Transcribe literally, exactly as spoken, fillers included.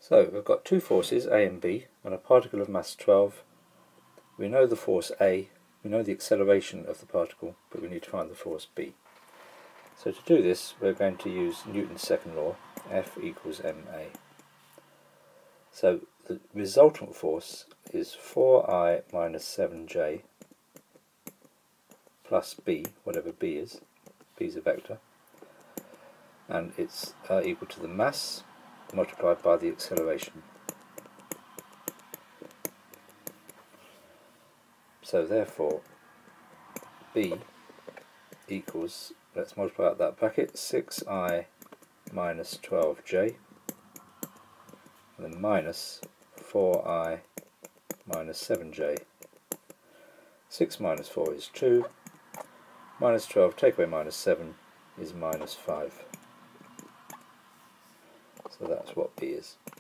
So we've got two forces, A and B, on a particle of mass twelve. We know the force A, we know the acceleration of the particle, but we need to find the force B. So to do this, we're going to use Newton's second law, F equals ma. So the resultant force is four i minus seven j plus b, whatever b is. B is a vector. And it's uh, equal to the mass multiplied by the acceleration. So therefore, B equals, let's multiply out that bracket, six i minus twelve j, and then minus four i minus seven j. six minus four is two, minus twelve, take away minus seven, is minus five. So that's what B is.